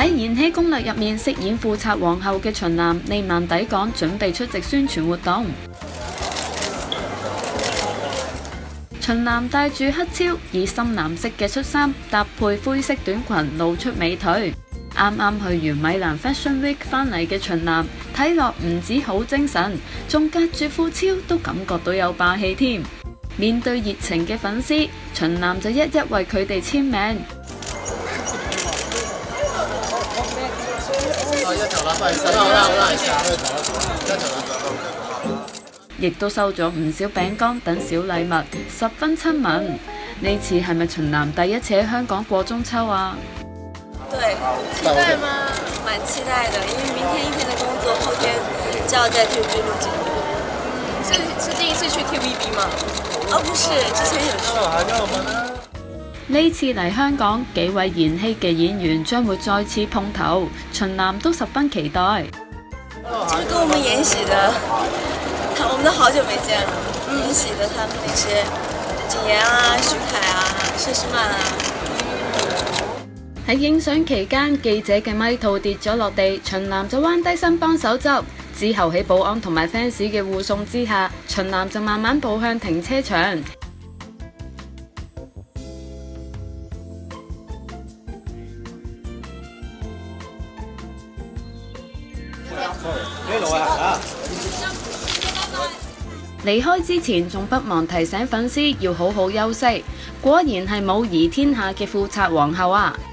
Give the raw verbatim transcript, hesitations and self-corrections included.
喺《延禧攻略》入面飾演富察皇后嘅秦嵐呢晚抵港，準備出席宣傳活動。秦嵐戴住黑超，以深藍色嘅恤衫搭配灰色短裙，露出美腿。啱啱去完米蘭 Fashion Week 翻嚟嘅秦嵐，睇落唔止好精神，仲隔住副超都感覺到有霸氣添。面對熱情嘅粉絲，秦嵐就一一為佢哋簽名。亦都收咗唔少餅乾等小禮物，十分親民。呢次係咪秦嵐第一次喺香港過中秋啊？ 對，期待嗎？蠻期待的，因為明天一天的工作，後天就要在 T V B 錄節目。是是第一次去 T V B 嗎？哦，不是，之前有去。 呢次嚟香港，幾位延禧嘅演員將會再次碰頭，秦嵐都十分期待。 就是跟我們延禧的，我們都好久沒見了。延禧的他們那些景妍啊、徐凱啊、佘詩曼啊。 喺影相期間，記者嘅咪套跌咗落地，秦嵐就彎低身幫手執。之後喺保安同埋 fans 嘅護送之下，秦嵐就慢慢步向停車場。離開之前，仲不忘提醒粉絲要好好休息。果然係母儀天下嘅富察皇后啊！